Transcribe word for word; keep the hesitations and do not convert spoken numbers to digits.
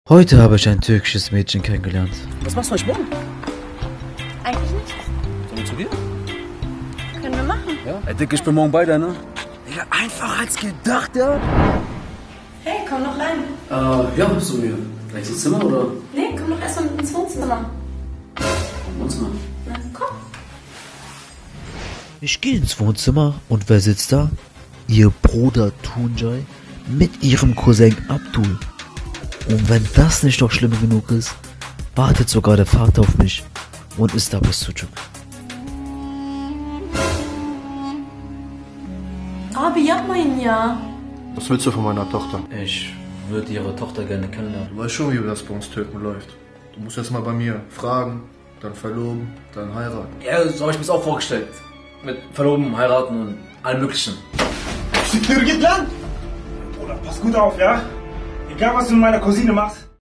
Heute habe ich ein türkisches Mädchen kennengelernt. Was machst du heute Morgen? Eigentlich nichts. Sollen wir zu dir? Können wir machen. Ja? Ey, Dick, ich bin morgen bei dir, ne? Digga, einfacher als gedacht, ja? Hey, komm noch rein. Äh, ja, so mir. Gleich ins Zimmer, oder? Nee, komm doch erst mal ins Wohnzimmer. Wohnzimmer. Na, komm. Ich gehe ins Wohnzimmer und wer sitzt da? Ihr Bruder Tuncay mit ihrem Cousin Abdul. Und wenn das nicht noch schlimm genug ist, wartet sogar der Vater auf mich und ist da bis Sucuk. Abi, yapmayın ya. Was willst du von meiner Tochter? Ich würde ihre Tochter gerne kennenlernen. Du weißt schon, wie das bei uns Türken läuft. Du musst erst mal bei mir fragen, dann verloben, dann heiraten. Ja, so habe ich mir das auch vorgestellt. Mit Verloben, heiraten und allem Möglichen. Tür geht lang! Bruder, pass gut auf, ja? Egal, was du mit meiner Cousine machst,